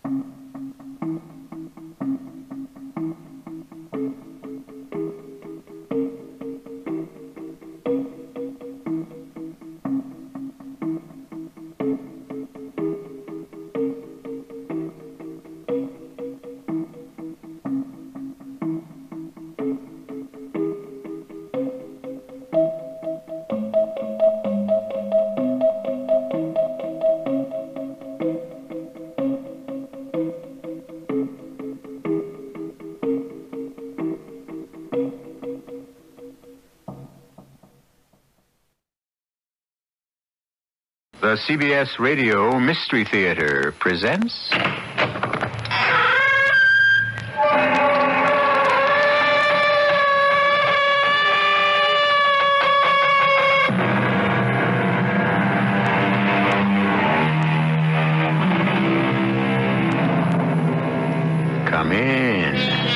The CBS Radio Mystery Theater presents... Come in.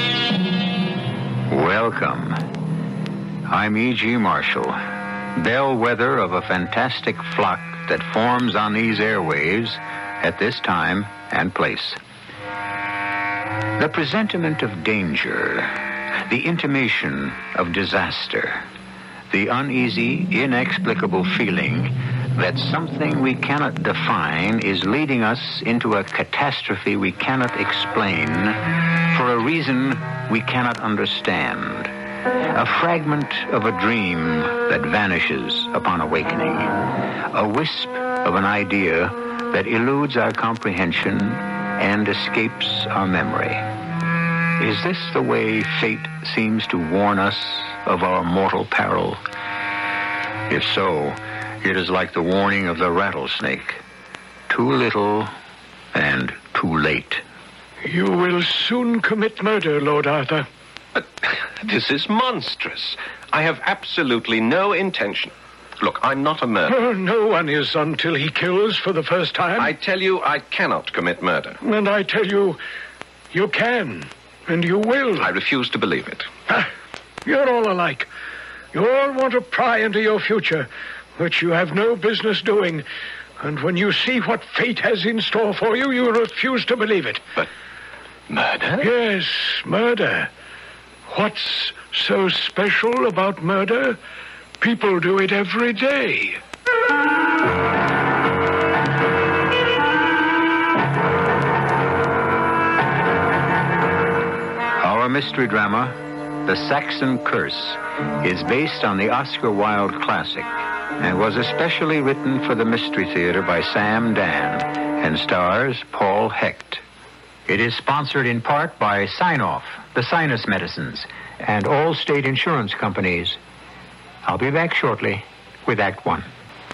Welcome. I'm E.G. Marshall, bellwether of a fantastic flock that forms on these airwaves at this time and place. The presentiment of danger, the intimation of disaster, the uneasy, inexplicable feeling that something we cannot define is leading us into a catastrophe we cannot explain for a reason we cannot understand. A fragment of a dream that vanishes upon awakening. A wisp of an idea that eludes our comprehension and escapes our memory. Is this the way fate seems to warn us of our mortal peril? If so, it is like the warning of the rattlesnake. Too little and too late. You will soon commit murder, Lord Arthur. But this is monstrous. I have absolutely no intention. Look, I'm not a murderer. Oh, no one is until he kills for the first time. I tell you, I cannot commit murder. And I tell you, you can, and you will. I refuse to believe it. You're all alike. You all want to pry into your future, which you have no business doing. And when you see what fate has in store for you, you refuse to believe it. But murder? Yes, murder. What's so special about murder? People do it every day. Our mystery drama, The Saxon Curse, is based on the Oscar Wilde classic and was especially written for the Mystery Theater by Sam Dan and stars Paul Hecht. It is sponsored in part by Sign-Off, the sinus medicines, and all state insurance companies. I'll be back shortly with Act One.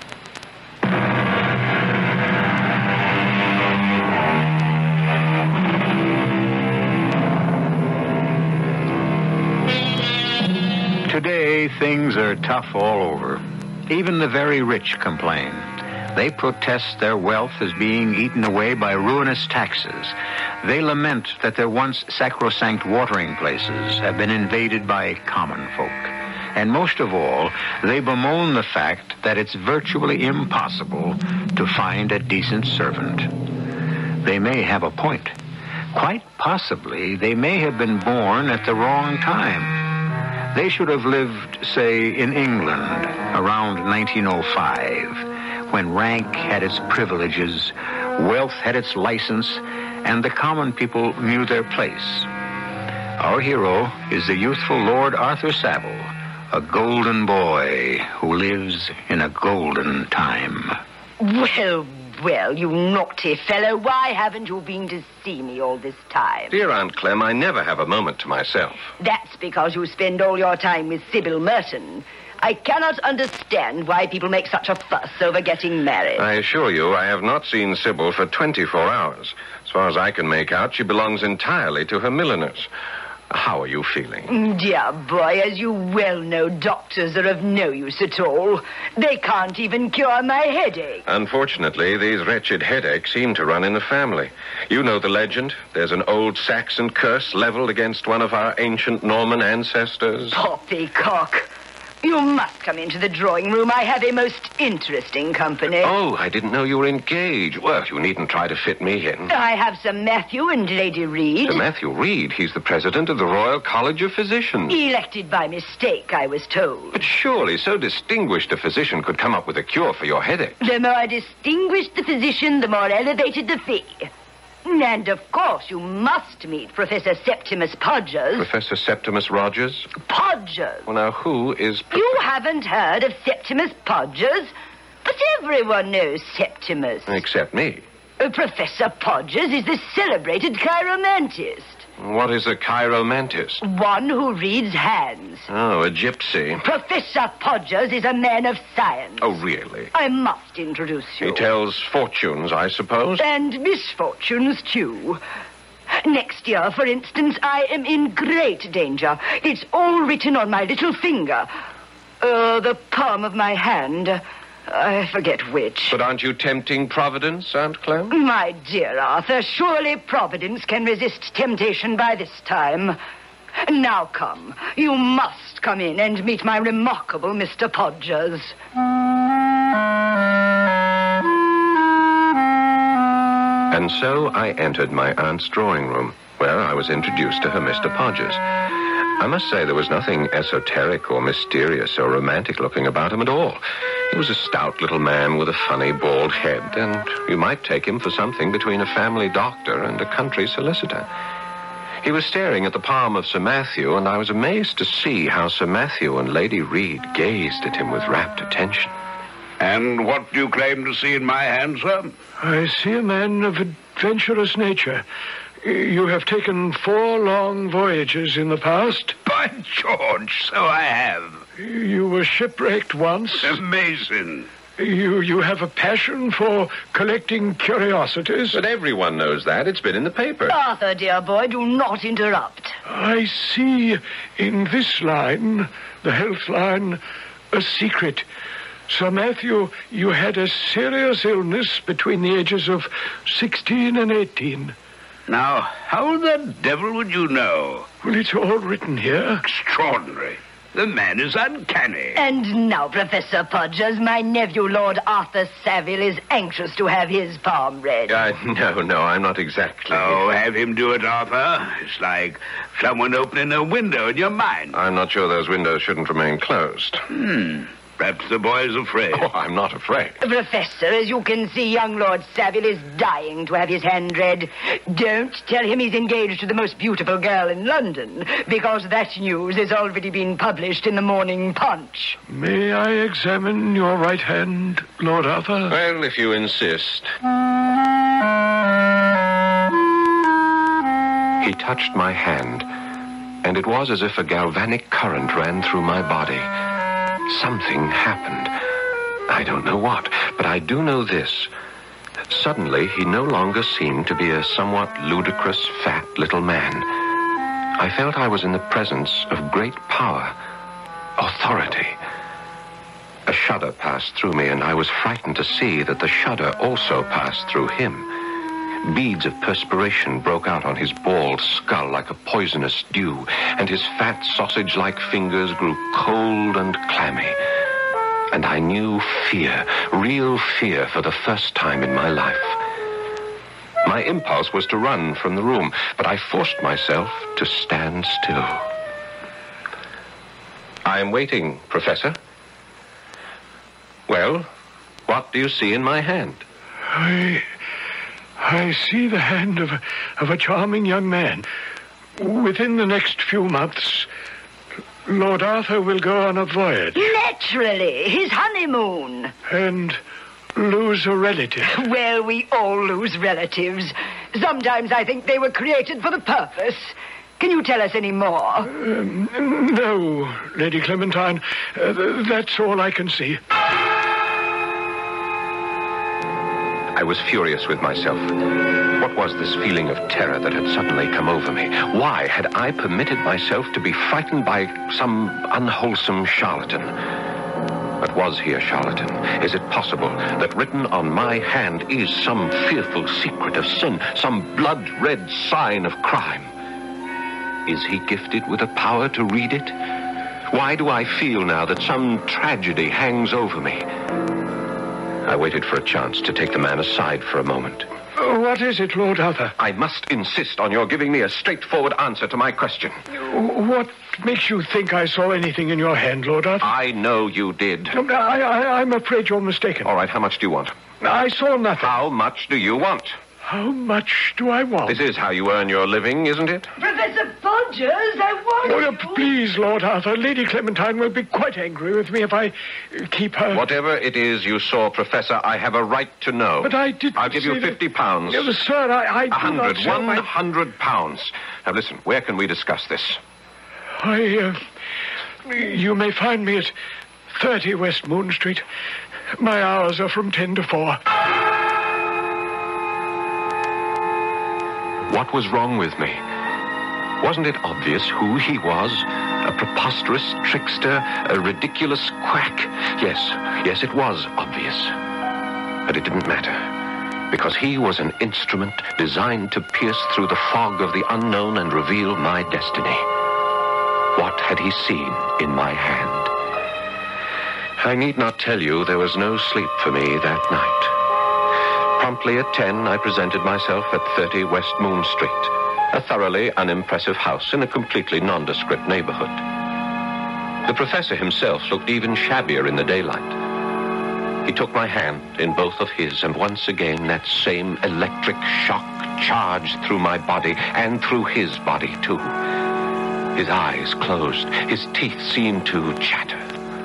Today, things are tough all over. Even the very rich complain. They protest their wealth is being eaten away by ruinous taxes. They lament that their once sacrosanct watering places have been invaded by common folk. And most of all, they bemoan the fact that it's virtually impossible to find a decent servant. They may have a point. Quite possibly, they may have been born at the wrong time. They should have lived, say, in England around 1905, when rank had its privileges, wealth had its license, and the common people knew their place. Our hero is the youthful Lord Arthur Savile, a golden boy who lives in a golden time. Well, you naughty fellow, why haven't you been to see me all this time? Dear Aunt Clem, I never have a moment to myself. That's because you spend all your time with Sybil Merton. I cannot understand why people make such a fuss over getting married. I assure you, I have not seen Sybil for 24 hours. As far as I can make out, she belongs entirely to her milliners. How are you feeling? Dear boy, as you well know, doctors are of no use at all. They can't even cure my headache. Unfortunately, these wretched headaches seem to run in the family. You know the legend. There's an old Saxon curse leveled against one of our ancient Norman ancestors. Poppycock. You must come into the drawing room. I have a most interesting company. Oh, I didn't know you were engaged. Well, you needn't try to fit me in. I have Sir Matthew and Lady Reed. Sir Matthew Reed, he's the president of the Royal College of Physicians. Elected by mistake, I was told. But surely so distinguished a physician could come up with a cure for your headache. The more distinguished the physician, the more elevated the fee. And, of course, you must meet Professor Septimus Podgers. Professor Septimus Rogers? Podgers. Well, now, who is... You haven't heard of Septimus Podgers? But everyone knows Septimus. Except me. Professor Podgers is the celebrated chiromantist. What is a chiromantist? One who reads hands. Oh, a gypsy. Professor Podgers is a man of science. Oh, really? I must introduce you. He tells fortunes, I suppose. And misfortunes, too. Next year, for instance, I am in great danger. It's all written on my little finger. The palm of my hand. I forget which. But aren't you tempting Providence, Aunt Clem? My dear Arthur, surely Providence can resist temptation by this time. Now come. You must come in and meet my remarkable Mr. Podgers. And so I entered my aunt's drawing room, where I was introduced to her Mr. Podgers. I must say there was nothing esoteric or mysterious or romantic looking about him at all. He was a stout little man with a funny bald head, and you might take him for something between a family doctor and a country solicitor. He was staring at the palm of Sir Matthew, and I was amazed to see how Sir Matthew and Lady Reed gazed at him with rapt attention. And what do you claim to see in my hand, sir? I see a man of adventurous nature. You have taken 4 long voyages in the past. By George, so I have. You were shipwrecked once. Amazing. You have a passion for collecting curiosities. But everyone knows that. It's been in the paper. Arthur, dear boy, do not interrupt. I see in this line, the health line, a secret. Sir Matthew, you had a serious illness between the ages of 16 and 18. Now, how the devil would you know? Well, it's all written here. Extraordinary. The man is uncanny. And now, Professor Podgers, my nephew, Lord Arthur Savile, is anxious to have his palm read. No, I'm not exactly. Oh, have him do it, Arthur. It's like someone opening a window in your mind. I'm not sure those windows shouldn't remain closed. Perhaps the boy's afraid. Oh, I'm not afraid. Professor, as you can see, young Lord Savile is dying to have his hand read. Don't tell him he's engaged to the most beautiful girl in London, because that news has already been published in the Morning Punch. May I examine your right hand, Lord Arthur? Well, if you insist. He touched my hand, and it was as if a galvanic current ran through my body. Something happened. I don't know what, but I do know this. Suddenly, he no longer seemed to be a somewhat ludicrous, fat little man. I felt I was in the presence of great power, authority. A shudder passed through me, and I was frightened to see that the shudder also passed through him. Beads of perspiration broke out on his bald skull like a poisonous dew, and his fat sausage-like fingers grew cold and clammy. And I knew fear, real fear, for the first time in my life. My impulse was to run from the room, but I forced myself to stand still. I am waiting, Professor. Well, what do you see in my hand? I see the hand of a charming young man. Within the next few months, Lord Arthur will go on a voyage. Naturally, his honeymoon. And lose a relative. Well, we all lose relatives. Sometimes I think they were created for the purpose. Can you tell us any more? No, Lady Clementine. That's all I can see. I was furious with myself. What was this feeling of terror that had suddenly come over me? Why had I permitted myself to be frightened by some unwholesome charlatan? But was he a charlatan? Is it possible that written on my hand is some fearful secret of sin, some blood-red sign of crime? Is he gifted with a power to read it? Why do I feel now that some tragedy hangs over me? I waited for a chance to take the man aside for a moment. What is it, Lord Arthur? I must insist on your giving me a straightforward answer to my question. What makes you think I saw anything in your hand, Lord Arthur? I know you did. I'm afraid you're mistaken. All right, how much do you want? I saw nothing. How much do you want? How much do I want? This is how you earn your living, isn't it? Professor Podgers, I want you. Please, Lord Arthur, Lady Clementine will be quite angry with me if I keep her... Whatever it is you saw, Professor, I have a right to know. But I didn't I'll give you £50. That... Sir, I do not... £100. Now, listen, where can we discuss this? You may find me at 30 West Moon Street. My hours are from 10 to 4. What was wrong with me? Wasn't it obvious who he was? A preposterous trickster, a ridiculous quack. Yes, it was obvious. But it didn't matter, because he was an instrument designed to pierce through the fog of the unknown and reveal my destiny. What had he seen in my hand? I need not tell you there was no sleep for me that night. Promptly at 10, I presented myself at 30 West Moon Street, a thoroughly unimpressive house in a completely nondescript neighborhood. The professor himself looked even shabbier in the daylight. He took my hand in both of his, and once again that same electric shock charged through my body and through his body, too. His eyes closed. His teeth seemed to chatter.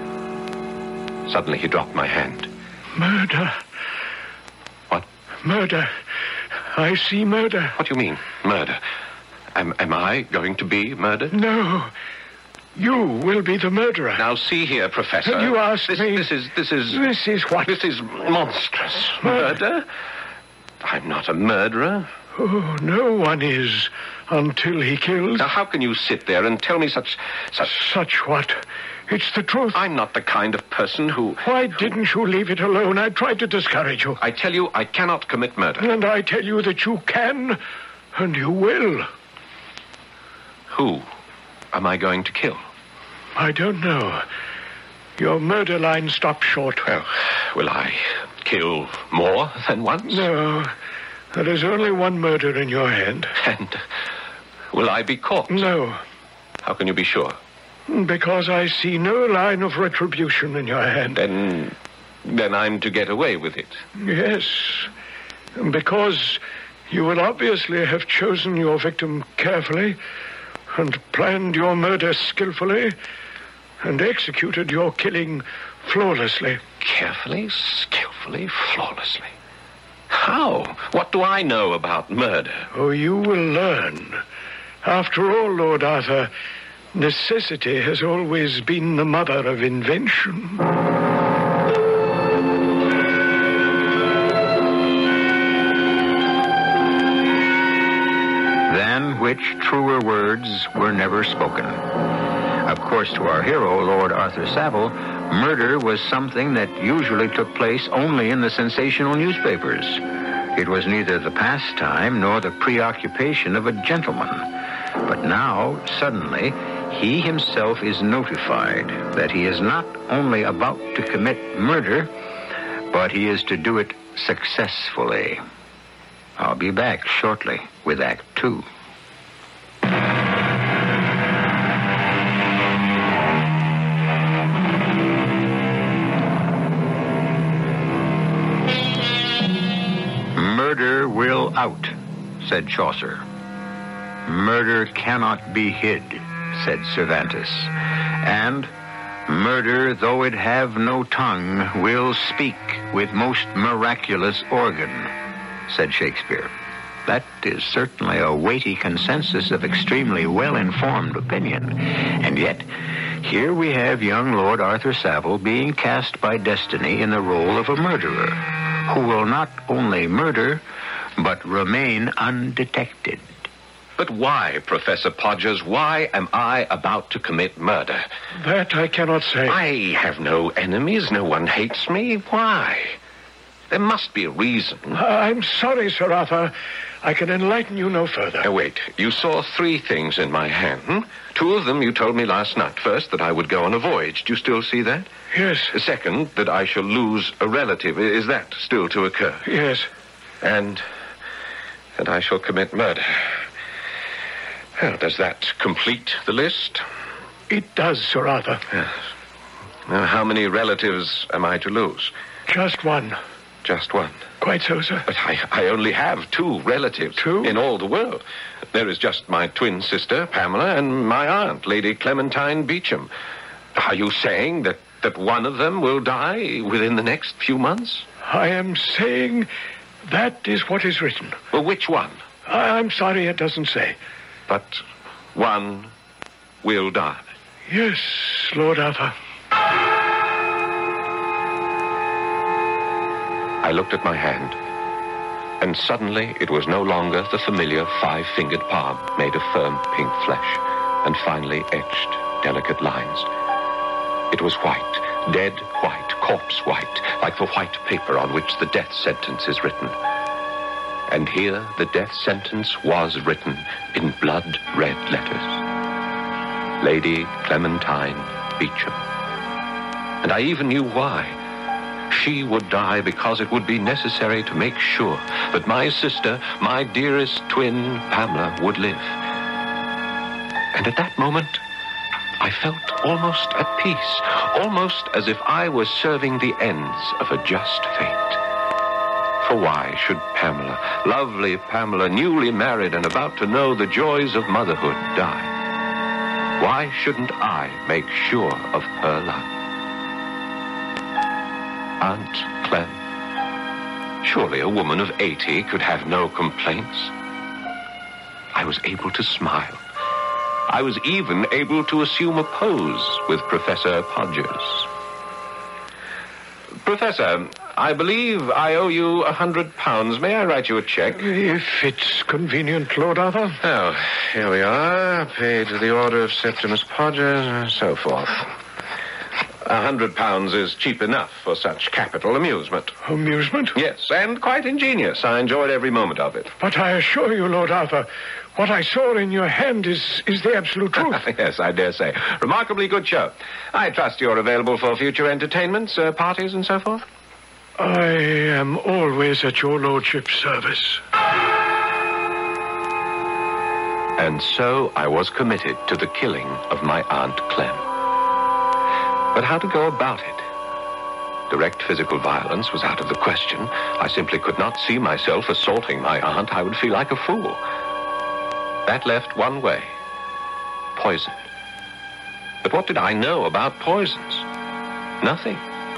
Suddenly he dropped my hand. Murder. What? Murder. I see murder. What do you mean, murder? Am I going to be murdered? No. You will be the murderer. Now, see here, Professor. You asked me... This is... This is what? This is monstrous. Murder? I'm not a murderer. Oh, no one is until he kills. Now, how can you sit there and tell me such... Such what? It's the truth. I'm not the kind of person who... Why didn't you leave it alone? I tried to discourage you. I tell you, I cannot commit murder. And I tell you that you can, and you will. Who am I going to kill? I don't know. Your murder line stopped short. Well, will I kill more than once? No. There is only one murder in your hand. And will I be caught? No. How can you be sure? Because I see no line of retribution in your hand. Then I'm to get away with it. Yes. Because you will obviously have chosen your victim carefully and planned your murder skillfully and executed your killing flawlessly. Carefully, skillfully, flawlessly. How? What do I know about murder? Oh, you will learn. After all, Lord Arthur, necessity has always been the mother of invention. Than which truer words were never spoken. Of course, to our hero, Lord Arthur Savile, murder was something that usually took place only in the sensational newspapers. It was neither the pastime nor the preoccupation of a gentleman. But now, suddenly, he himself is notified that he is not only about to commit murder, but he is to do it successfully. I'll be back shortly with Act 2. Murder will out, said Chaucer. Murder cannot be hid, said Cervantes. And murder, though it have no tongue, will speak with most miraculous organ, said Shakespeare. That is certainly a weighty consensus of extremely well-informed opinion. And yet, here we have young Lord Arthur Savile being cast by destiny in the role of a murderer, who will not only murder, but remain undetected. But why, Professor Podgers, why am I about to commit murder? That I cannot say. I have no enemies. No one hates me. Why? There must be a reason. I'm sorry, Sir Arthur. I can enlighten you no further. Wait. You saw 3 things in my hand. 2 of them you told me last night. First, that I would go on a voyage. Do you still see that? Yes. Second, that I shall lose a relative. Is that still to occur? Yes. And that I shall commit murder. Well, does that complete the list? It does, Sir Arthur. Yes. Now, how many relatives am I to lose? Just one. Just one. Quite so, sir. But I only have 2 relatives. 2? In all the world. There is just my twin sister, Pamela, and my aunt, Lady Clementine Beauchamp. Are you saying that one of them will die within the next few months? I am saying that is what is written. Well, which one? I'm sorry it doesn't say. But one will die. Yes, Lord Arthur. I looked at my hand, and suddenly it was no longer the familiar 5-fingered palm made of firm pink flesh and finely etched delicate lines. It was white, dead white, corpse white, like the white paper on which the death sentence is written. And here the death sentence was written in blood-red letters. Lady Clementine Beauchamp. And I even knew why. She would die because it would be necessary to make sure that my sister, my dearest twin, Pamela, would live. And at that moment, I felt almost at peace, almost as if I was serving the ends of a just fate. For why should Pamela, lovely Pamela, newly married and about to know the joys of motherhood, die? Why shouldn't I make sure of her love? Aunt Clem. Surely a woman of 80 could have no complaints. I was able to smile. I was even able to assume a pose with Professor Podgers. Professor, I believe I owe you £100. May I write you a check? If it's convenient, Lord Arthur. Oh, here we are. Paid to the order of Septimus Podgers and so forth. £100 is cheap enough for such capital amusement. Amusement? Yes, and quite ingenious. I enjoyed every moment of it. But I assure you, Lord Arthur, what I saw in your hand is the absolute truth. Yes, I dare say. Remarkably good show. I trust you're available for future entertainments, parties, and so forth? I am always at your lordship's service. And so I was committed to the killing of my Aunt Clem. But how to go about it? Direct physical violence was out of the question. I simply could not see myself assaulting my aunt. I would feel like a fool. That left one way. Poison. But what did I know about poisons? Nothing.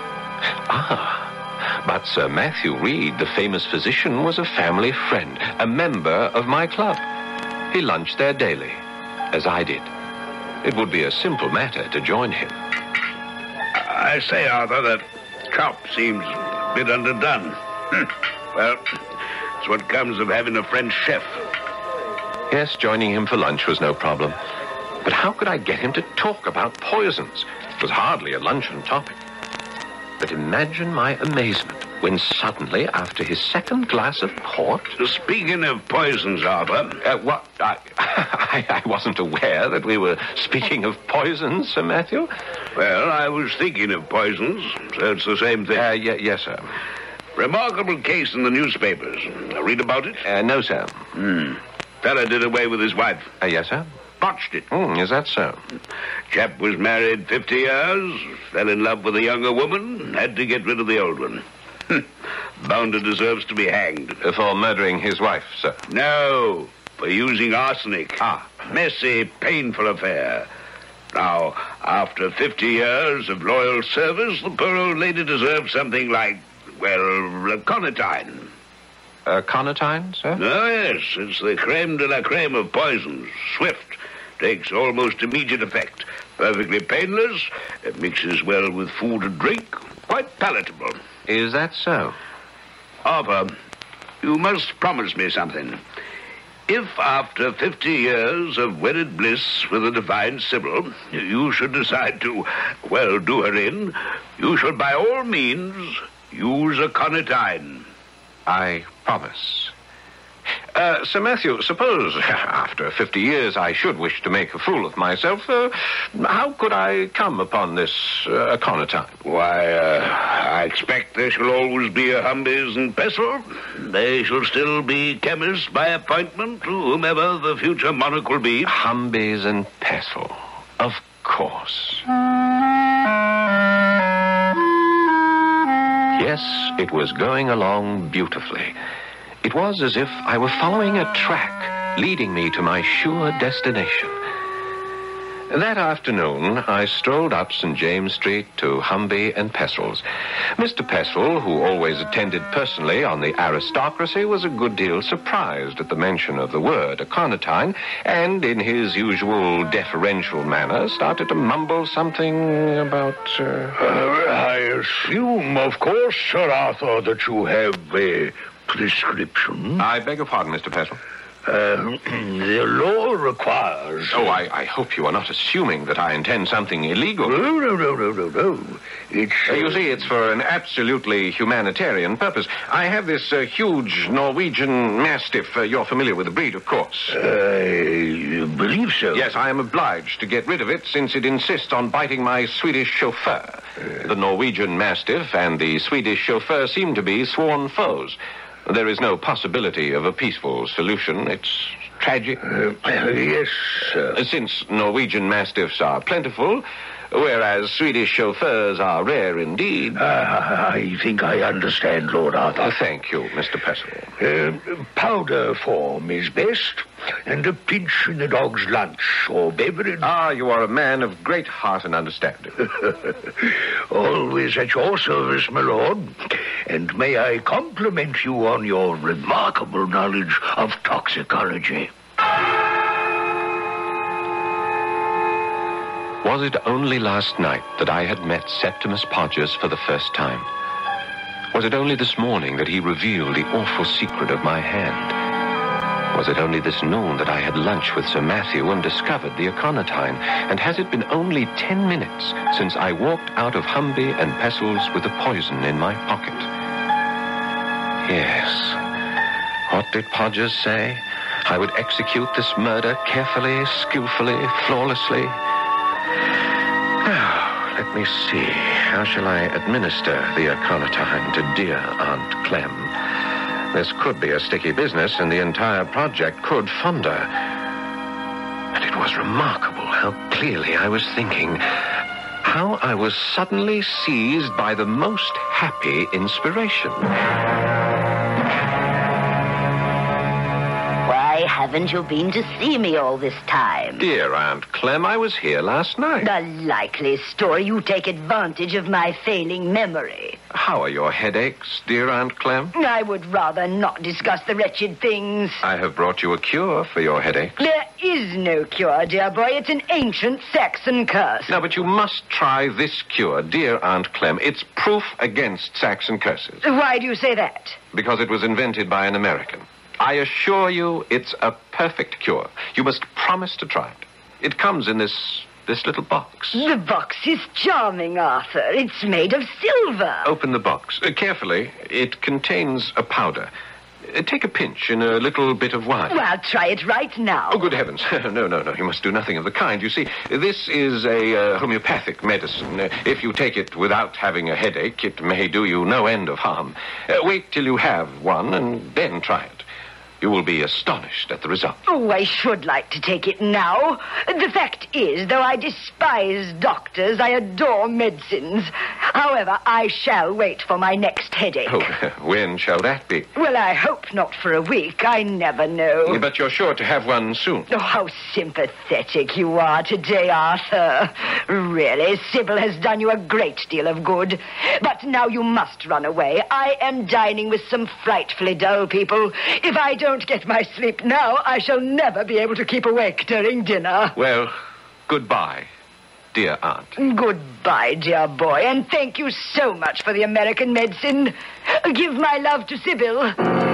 But Sir Matthew Reed, the famous physician, was a family friend, a member of my club. He lunched there daily, as I did. It would be a simple matter to join him. I say, Arthur, that chop seems a bit underdone. Well, it's what comes of having a French chef. Yes, joining him for lunch was no problem. But how could I get him to talk about poisons? It was hardly a luncheon topic. But imagine my amazement when suddenly, after his second glass of port... Speaking of poisons, Arthur... What? I wasn't aware that we were speaking of poisons, Sir Matthew. Well, I was thinking of poisons, so it's the same thing. Yes, sir. Remarkable case in the newspapers. Read about it? No, sir. Fella did away with his wife. Yes, sir. Botched it. Is that so? Chap was married 50 years, fell in love with a younger woman, had to get rid of the old one. Bounder deserves to be hanged. For murdering his wife, sir? No, for using arsenic. Messy, painful affair. Now, after 50 years of loyal service, the poor old lady deserves something like, well, conatine. Conatine, sir? Oh, yes, it's the creme de la creme of poisons. Swift. Takes almost immediate effect. Perfectly painless. It mixes well with food and drink. Quite palatable. Is that so? Arthur, you must promise me something. If after 50 years of wedded bliss with the divine Sybil, you should decide to, well, do her in, you shall by all means use a conatine. I promise. Sir Matthew, suppose after 50 years I should wish to make a fool of myself, how could I come upon this Aconitine? Why, I expect there shall always be a Humbies and Pestle. They shall still be chemists by appointment to whomever the future monarch will be. Humbies and Pestle, of course. Yes, it was going along beautifully. It was as if I were following a track leading me to my sure destination. That afternoon, I strolled up St. James Street to Humby and Pestle's. Mr. Pestle, who always attended personally on the aristocracy, was a good deal surprised at the mention of the word Aconitine, and in his usual deferential manner started to mumble something about... I assume, of course, Sir Arthur, that you have a prescription. I beg your pardon, Mr. Pestle. The law requires... Oh, I hope you are not assuming that I intend something illegal. No. It's... You see, it's for an absolutely humanitarian purpose. I have this huge Norwegian Mastiff. You're familiar with the breed, of course. I believe so. Yes, I am obliged to get rid of it since it insists on biting my Swedish chauffeur. The Norwegian Mastiff and the Swedish chauffeur seem to be sworn foes. There is no possibility of a peaceful solution. It's tragic. Yes, sir. Since Norwegian Mastiffs are plentiful, whereas Swedish chauffeurs are rare indeed. I think I understand, Lord Arthur. Thank you, Mr. Pestle. Powder form is best, and a pinch in the dog's lunch or beverage. Ah, you are a man of great heart and understanding. Always at your service, my lord. And may I compliment you on your remarkable knowledge of toxicology. Was it only last night that I had met Septimus Podgers for the first time? Was it only this morning that he revealed the awful secret of my hand? Was it only this noon that I had lunch with Sir Matthew and discovered the Aconitine? And has it been only 10 minutes since I walked out of Humby and Pestle's with the poison in my pocket? Yes. What did Podgers say? I would execute this murder carefully, skillfully, flawlessly. Now, let me see. How shall I administer the Aconitine to dear Aunt Clem? This could be a sticky business, and the entire project could founder. And it was remarkable how clearly I was thinking, how I was suddenly seized by the most happy inspiration. Why haven't you been to see me all this time? Dear Aunt Clem, I was here last night. A likely story. You take advantage of my failing memory. How are your headaches, dear Aunt Clem? I would rather not discuss the wretched things. I have brought you a cure for your headaches. There is no cure, dear boy. It's an ancient Saxon curse. No, but you must try this cure, dear Aunt Clem. It's proof against Saxon curses. Why do you say that? Because it was invented by an American. I assure you it's a perfect cure. You must promise to try it. It comes in this little box. The box is charming, Arthur. It's made of silver. Open the box. Carefully. It contains a powder. Take a pinch in a little bit of wine. Well, try it right now. Oh, good heavens. No. You must do nothing of the kind. You see, this is a homeopathic medicine. If you take it without having a headache, it may do you no end of harm. Wait till you have one and then try it. You will be astonished at the result. Oh, I should like to take it now. The fact is, though I despise doctors, I adore medicines. However, I shall wait for my next headache. Oh, when shall that be? Well, I hope not for a week. I never know. But you're sure to have one soon. Oh, how sympathetic you are today, Arthur. Really, Sybil has done you a great deal of good. But now you must run away. I am dining with some frightfully dull people. If I don't get my sleep now, I shall never be able to keep awake during dinner. Well, goodbye, dear Aunt. Goodbye, dear boy, and thank you so much for the American medicine. Give my love to Sybil.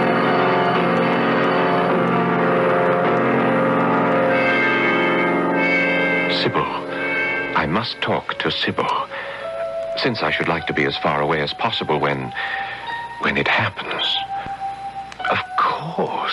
Sybil. I must talk to Sybil. Since I should like to be as far away as possible when it happens. Of course.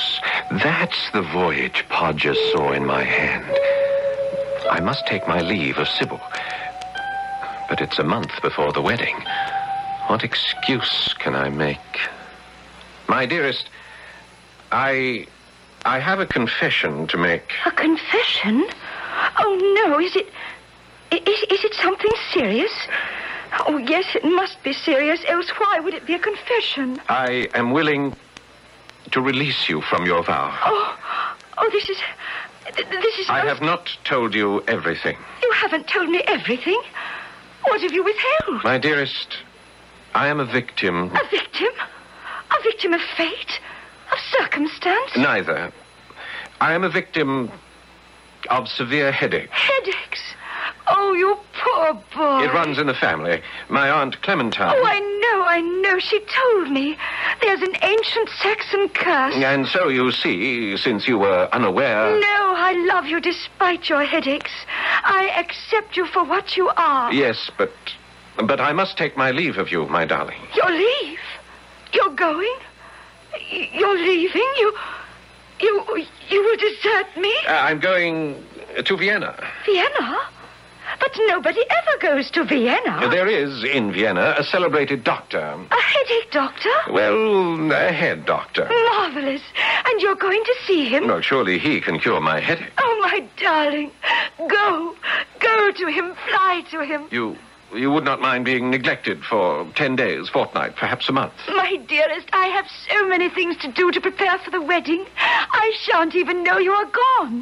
That's the voyage Podger saw in my hand. I must take my leave of Sybil. But it's a month before the wedding. What excuse can I make? My dearest, I have a confession to make. A confession? Oh, no, is it something serious? Oh, yes, it must be serious, else why would it be a confession? I am willing to release you from your vow. Oh, this is... I have not told you everything. You haven't told me everything. What have you withheld? My dearest, I am a victim. A victim? A victim of fate? Of circumstance? Neither. I am a victim of severe headache. Headaches? Oh, you poor boy. It runs in the family. My Aunt Clementine... Oh, I know. She told me. There's an ancient Saxon curse. And so, you see, since you were unaware... No, I love you despite your headaches. I accept you for what you are. Yes, but I must take my leave of you, my darling. Your leave? You're going? You're leaving? You will desert me? I'm going to Vienna. Vienna? But nobody ever goes to Vienna. There is, in Vienna, a celebrated doctor. A headache doctor? Well, a head doctor. Marvelous. And you're going to see him? No, surely he can cure my headache. Oh, my darling. Go to him. Fly to him. You would not mind being neglected for 10 days, fortnight, perhaps a month. My dearest, I have so many things to do to prepare for the wedding. I shan't even know you are gone.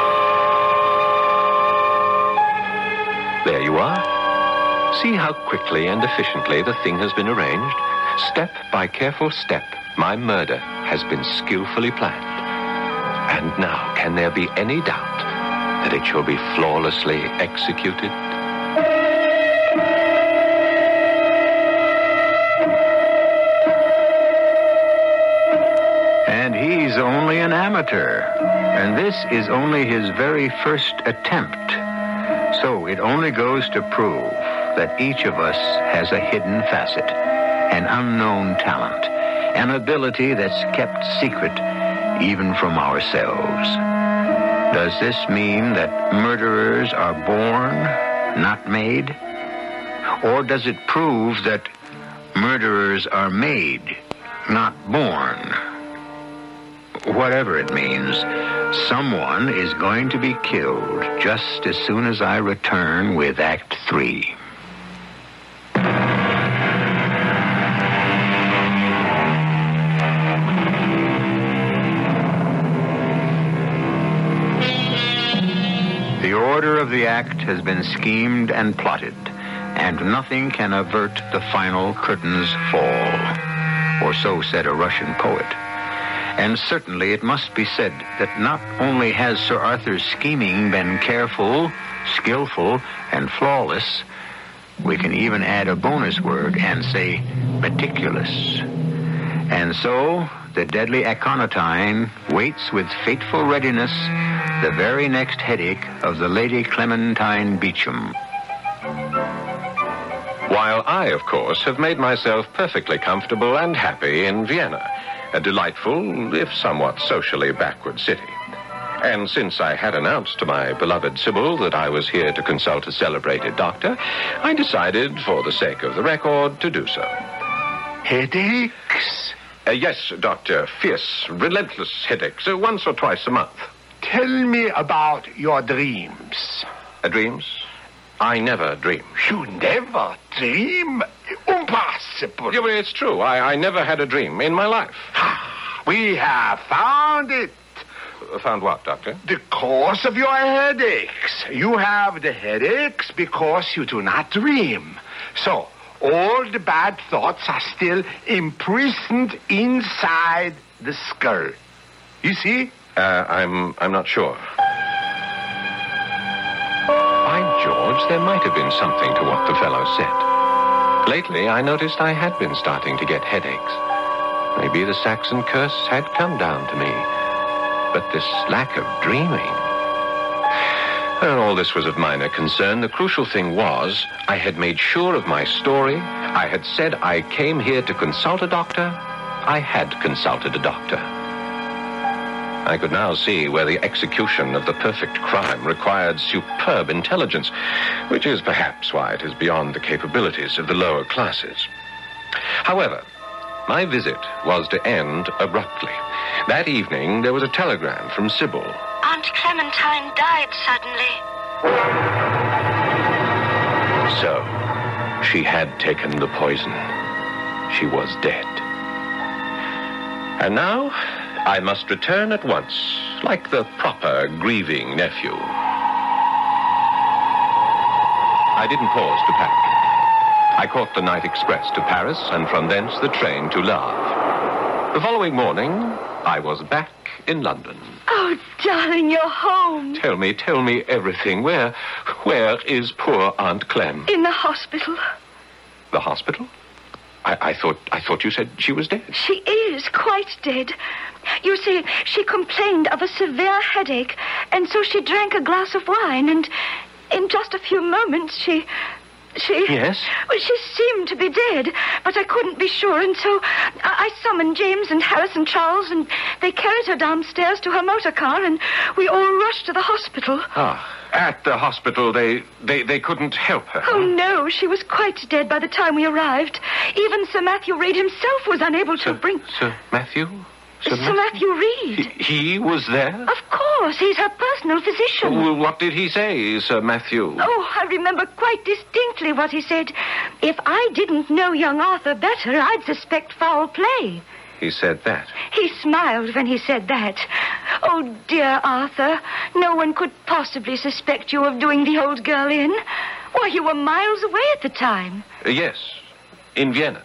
There you are. See how quickly and efficiently the thing has been arranged? Step by careful step, my murder has been skillfully planned. And now, can there be any doubt that it shall be flawlessly executed? And he's only an amateur. And this is only his very first attempt. So it only goes to prove that each of us has a hidden facet, an unknown talent, an ability that's kept secret even from ourselves. Does this mean that murderers are born, not made? Or does it prove that murderers are made, not born? Whatever it means, someone is going to be killed just as soon as I return with Act 3. The order of the act has been schemed and plotted, and nothing can avert the final curtain's fall, or so said a Russian poet. And certainly it must be said that not only has Sir Arthur's scheming been careful, skillful, and flawless, we can even add a bonus word and say meticulous. And so the deadly aconitine waits with fateful readiness the very next headache of the Lady Clementine Beauchamp. While I, of course, have made myself perfectly comfortable and happy in Vienna, a delightful, if somewhat socially backward city. And since I had announced to my beloved Sybil that I was here to consult a celebrated doctor, I decided, for the sake of the record, to do so. Headaches? Yes, Doctor. Fierce, relentless headaches, once or twice a month. Tell me about your dreams. Dreams? I never dream. You never dream? Impossible. Yeah, but it's true. I never had a dream in my life. We have found it. Found what, Doctor? The cause of your headaches. You have the headaches because you do not dream. So, all the bad thoughts are still imprisoned inside the skull. You see? I'm not sure. By George, there might have been something to what the fellow said. Lately, I noticed I had been starting to get headaches. Maybe the Saxon curse had come down to me. But this lack of dreaming... Well, all this was of minor concern. The crucial thing was, I had made sure of my story. I had said I came here to consult a doctor. I had consulted a doctor. I could now see where the execution of the perfect crime required superb intelligence, which is perhaps why it is beyond the capabilities of the lower classes. However, my visit was to end abruptly. That evening, there was a telegram from Sybil. Aunt Clementine died suddenly. So, she had taken the poison. She was dead. And now, I must return at once, like the proper grieving nephew. I didn't pause to pack. I caught the night express to Paris, and from thence the train to Le Havre. The following morning, I was back in London. Oh, darling, you're home. Tell me everything. Where is poor Aunt Clem? In the hospital. The hospital? I thought you said she was dead. She is quite dead. You see, she complained of a severe headache, and so she drank a glass of wine, and in just a few moments she... Yes? Well, she seemed to be dead, but I couldn't be sure, and so I summoned James and Harris and Charles, and they carried her downstairs to her motor car, and we all rushed to the hospital. Ah, at the hospital, they couldn't help her. Oh, no, she was quite dead by the time we arrived. Even Sir Matthew Reed himself was unable to bring... Sir Matthew? Sir Matthew Reed. He was there? Of course, he's her personal physician. Well, what did he say, Sir Matthew? Oh, I remember quite distinctly what he said. If I didn't know young Arthur better, I'd suspect foul play. He said that? He smiled when he said that. Oh, dear Arthur, no one could possibly suspect you of doing the old girl in. Why, you were miles away at the time. Yes, in Vienna.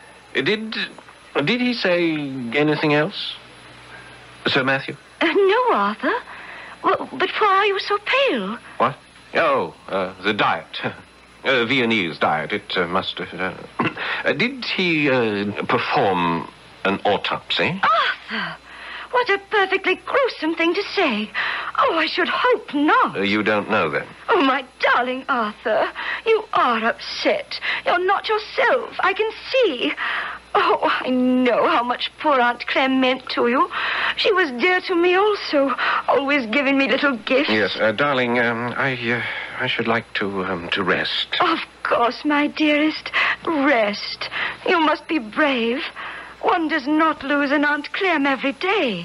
Did he say anything else, Sir Matthew? No, Arthur. Well, but why are you so pale? What? Oh, the diet. Viennese diet. It must have... did he perform an autopsy? Arthur! What a perfectly gruesome thing to say. Oh, I should hope not. You don't know, then? Oh, my darling Arthur, you are upset. You're not yourself. I can see. Oh, I know how much poor Aunt Clem meant to you. She was dear to me also, always giving me little gifts. Yes, darling, I should like to rest. Of course, my dearest. Rest. You must be brave. One does not lose an Aunt Clem every day.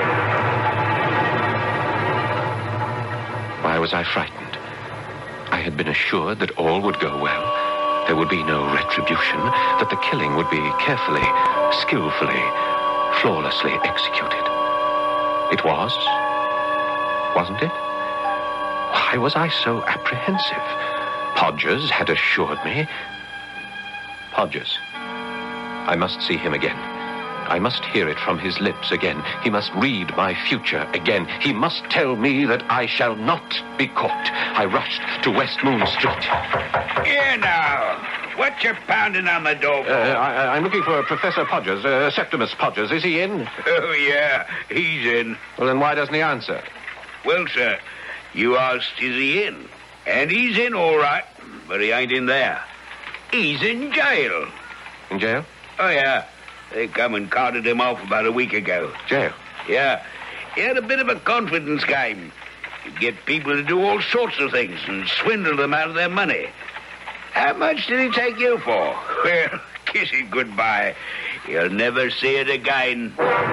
Why was I frightened? I had been assured that all would go well. There would be no retribution, that the killing would be carefully, skillfully, flawlessly executed. It was, wasn't it? Why was I so apprehensive? Podgers had assured me. Podgers. I must see him again. I must hear it from his lips again. He must read my future again. He must tell me that I shall not be caught. I rushed to West Moon Street. Here now. What you pounding on the door for? I'm looking for Professor Podgers, Septimus Podgers. Is he in? Oh, yeah, he's in. Well, then why doesn't he answer? Well, sir, you asked, is he in? And he's in, all right, but he ain't in there. He's in jail. In jail? Oh, yeah. They come and carted him off about a week ago. Jail? Yeah. He had a bit of a confidence game. He'd get people to do all sorts of things and swindle them out of their money. How much did he take you for? Well, kiss it goodbye. You'll never see it again.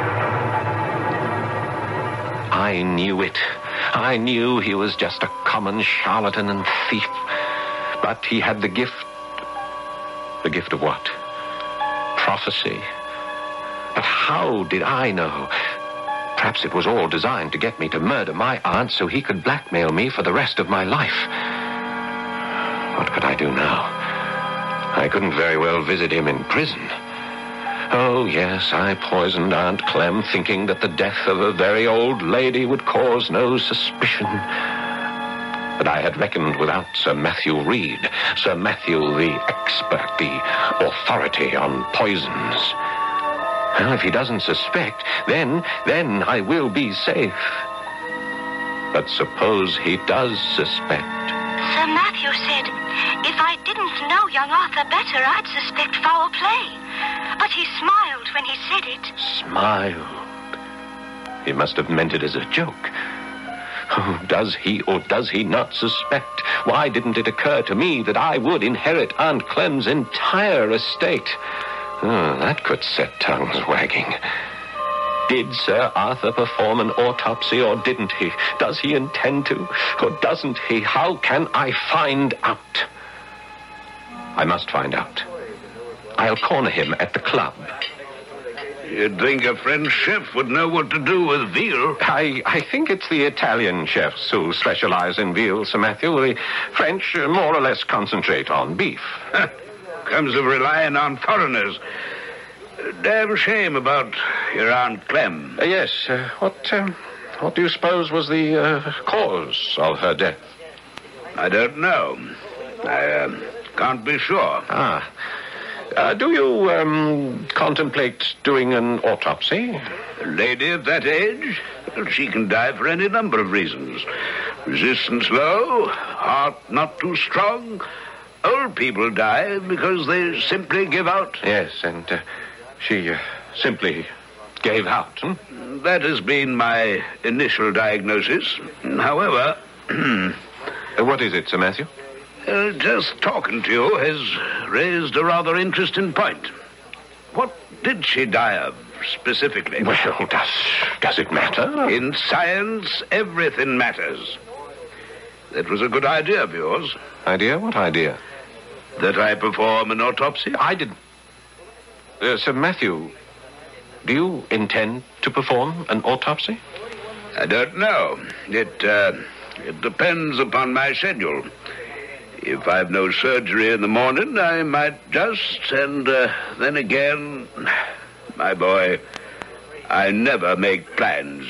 I knew it. I knew he was just a common charlatan and thief. But he had the gift. The gift of what? Prophecy. But how did I know? Perhaps it was all designed to get me to murder my aunt so he could blackmail me for the rest of my life. What could I do now? I couldn't very well visit him in prison. Oh, yes, I poisoned Aunt Clem, thinking that the death of a very old lady would cause no suspicion. But I had reckoned without Sir Matthew Reed. Sir Matthew, the expert, the authority on poisons. Well, if he doesn't suspect, then I will be safe. But suppose he does suspect. Sir Matthew said, if I didn't know young Arthur better, I'd suspect foul play. But he smiled when he said it. Smiled. He must have meant it as a joke. Oh, does he or does he not suspect? Why didn't it occur to me that I would inherit Aunt Clem's entire estate? Oh, that could set tongues wagging. Did Sir Arthur perform an autopsy or didn't he? Does he intend to or doesn't he? How can I find out? I must find out. I'll corner him at the club. You'd think a French chef would know what to do with veal. I think it's the Italian chefs who specialize in veal, Sir Matthew. The French more or less concentrate on beef. Comes of relying on foreigners. Damn shame about your Aunt Clem. Yes. What do you suppose was the cause of her death? I don't know. I can't be sure. Do you contemplate doing an autopsy? A lady of that age? Well, she can die for any number of reasons. Resistance low, heart not too strong. Old people die because they simply give out. Yes, and she simply gave out. That has been my initial diagnosis. However... What is it, Sir Matthew? Just talking to you has raised a rather interesting point. What did she die of, specifically? Well, does it matter? In science, everything matters. That was a good idea of yours. Idea? What idea? That I perform an autopsy? I didn't. Sir Matthew, do you intend to perform an autopsy? I don't know. It depends upon my schedule. If I've no surgery in the morning, I might just, and then again, my boy, I never make plans.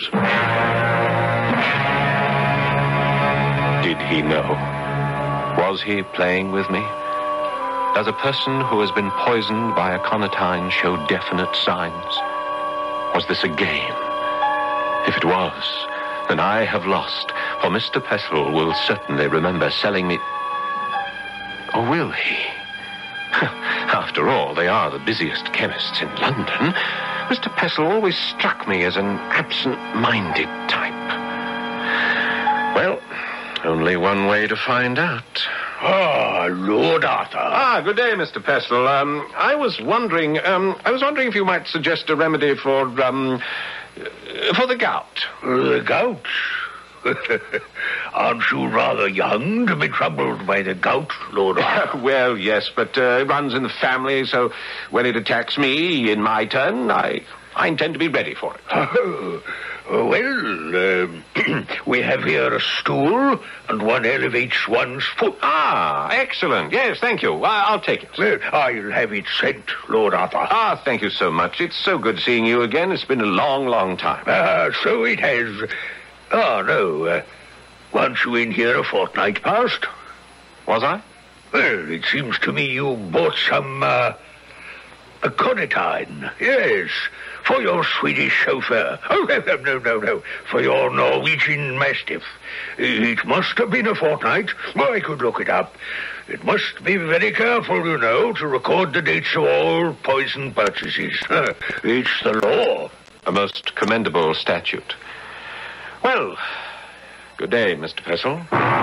Did he know? Was he playing with me? Does a person who has been poisoned by aconitine show definite signs? Was this a game? If it was, then I have lost, for Mr. Pestle will certainly remember selling me... Or will he? After all, they are the busiest chemists in London. Mr. Pestle always struck me as an absent-minded type. Well, only one way to find out. Lord Arthur. Good day, Mr. Pestle. I was wondering if you might suggest a remedy for the gout. The gout? Aren't you rather young to be troubled by the gout, Lord Arthur? Well, yes, but it runs in the family, so when it attacks me in my turn, I intend to be ready for it. Well, we have here a stool, and one elevates one's foot. Excellent. Yes, thank you. I'll take it. Well, I'll have it sent, Lord Arthur. Thank you so much. It's so good seeing you again. It's been a long, long time. So it has. No. Weren't you in here a fortnight past? Was I? Well, it seems to me you bought some, aconitine. Yes, for your Swedish chauffeur. Oh, no. For your Norwegian mastiff. It must have been a fortnight. Well, I could look it up. It must be very careful, you know, to record the dates of all poison purchases. It's the law. A most commendable statute. Well, good day, Mr. Pestle.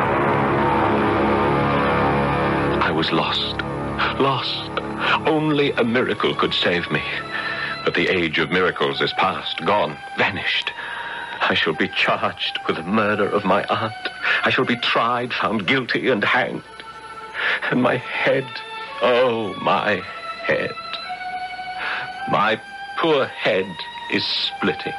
I was lost. Lost. Only a miracle could save me. But the age of miracles is past, gone, vanished. I shall be charged with the murder of my aunt. I shall be tried, found guilty, and hanged. And my head, oh, my head. My poor head is splitting.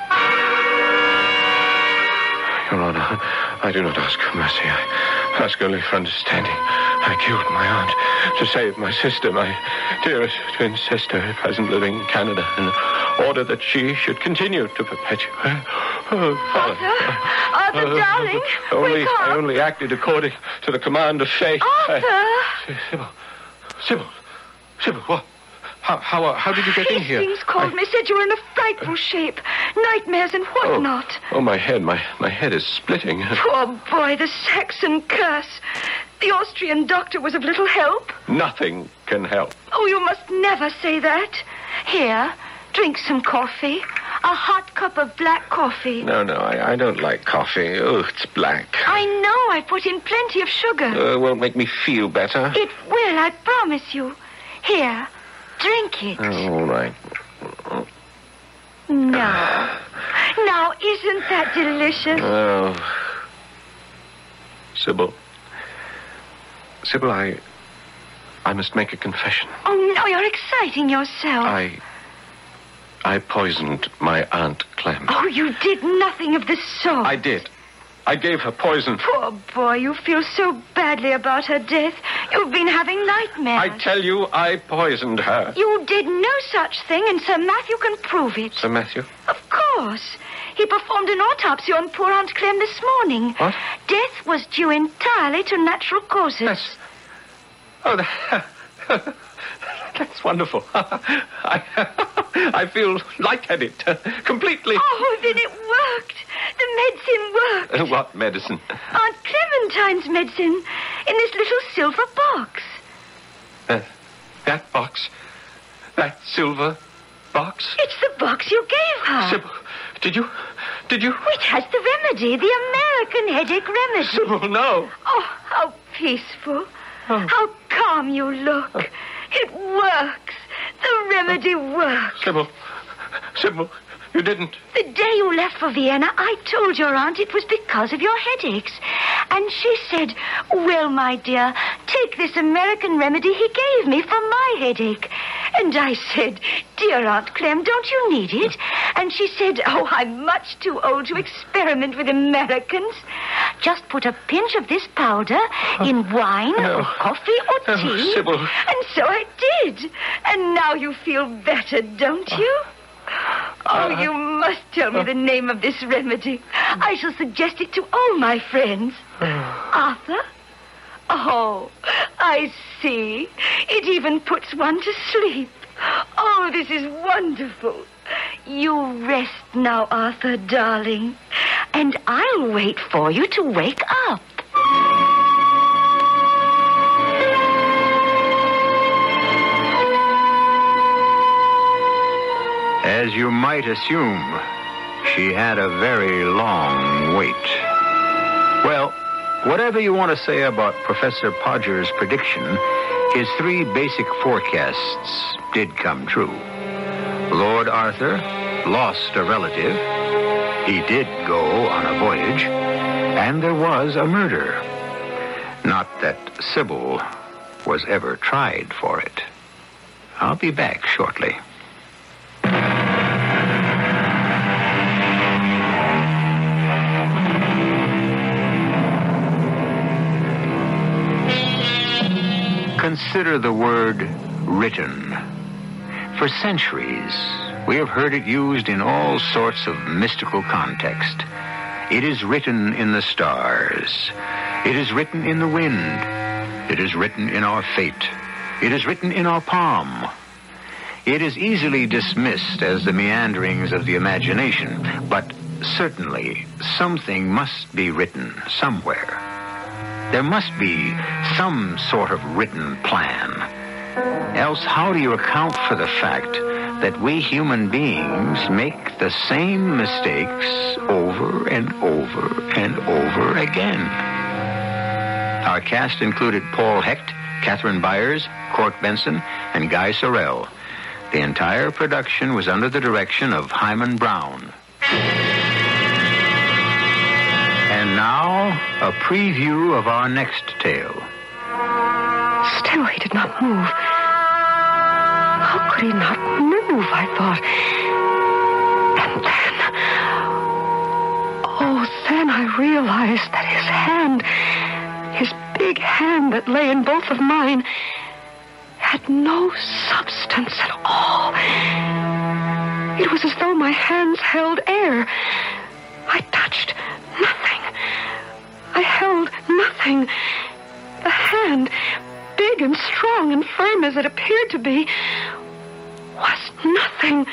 Your Honor, I do not ask for mercy. I ask only for understanding. I killed my aunt to save my sister, my dearest twin sister, present living in Canada, in order that she should continue to perpetuate. Arthur, darling, wake up. I only acted according to the command of fate. Arthur! Sybil, what? How did you get in here? Hastings called me, said you were in a frightful shape. Nightmares and whatnot. Oh, my head is splitting. Poor boy, the Saxon curse. The Austrian doctor was of little help. Nothing can help. Oh, you must never say that. Here, drink some coffee. A hot cup of black coffee. No, I don't like coffee. Oh, it's black. I know. I put in plenty of sugar. It won't make me feel better. It will, I promise you. Here, drink it. Oh, all right. No. Now, isn't that delicious? Oh. Sybil, I must make a confession. Oh, no, you're exciting yourself. I poisoned my Aunt Clem. Oh, you did nothing of the sort. I did. I gave her poison. Poor boy, you feel so badly about her death. You've been having nightmares. I tell you, I poisoned her. You did no such thing, and Sir Matthew can prove it. Sir Matthew? Of course. He performed an autopsy on poor Aunt Clem this morning. What? Death was due entirely to natural causes. That's wonderful. I feel lightheaded, completely. Oh, then it worked. The medicine worked. What medicine? Aunt Clementine's medicine in this little silver box. That box? That silver box? It's the box you gave her. Sybil, did you? It has the remedy, the American headache remedy. Sybil, no. Oh, how peaceful. Oh. How calm you look. It works. The remedy works. Sybil, you didn't. The day you left for Vienna, I told your aunt it was because of your headaches. And she said, well, my dear, take this American remedy he gave me for my headache. And I said, dear Aunt Clem, don't you need it? And she said, oh, I'm much too old to experiment with Americans. Just put a pinch of this powder in wine or coffee or tea. Sybil. And so I did. And now you feel better, don't you? Oh, you must tell me the name of this remedy. I shall suggest it to all my friends. Arthur? Oh, I see. It even puts one to sleep. Oh, this is wonderful. You rest now, Arthur, darling. And I'll wait for you to wake up. As you might assume, she had a very long wait. Well, whatever you want to say about Professor Podger's prediction, his three basic forecasts did come true. Lord Arthur lost a relative. He did go on a voyage. And there was a murder. Not that Sybil was ever tried for it. I'll be back shortly. Consider the word written. For centuries, we have heard it used in all sorts of mystical context. It is written in the stars. It is written in the wind. It is written in our fate. It is written in our palm. It is easily dismissed as the meanderings of the imagination, but certainly something must be written somewhere. There must be some sort of written plan. Else, how do you account for the fact that we human beings make the same mistakes over and over and over again? Our cast included Paul Hecht, Catherine Byers, Cork Benson, and Guy Sorrell. The entire production was under the direction of Hyman Brown. And now, a preview of our next tale. Still, he did not move. How could he not move, I thought. And then I realized that his hand, his big hand that lay in both of mine, had no substance at all. It was as though my hands held air. I touched nothing. I held nothing. The hand, big and strong and firm as it appeared to be, was nothing.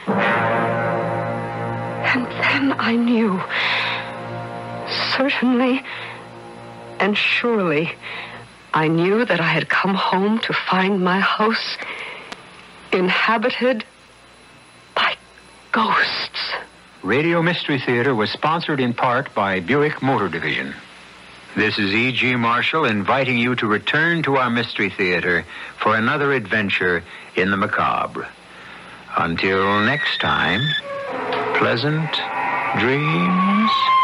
And then I knew. Certainly and surely, I knew that I had come home to find my house inhabited by Ghosts. Radio Mystery Theater was sponsored in part by Buick Motor Division. This is E.G. Marshall inviting you to return to our Mystery Theater for another adventure in the macabre. Until next time, pleasant dreams.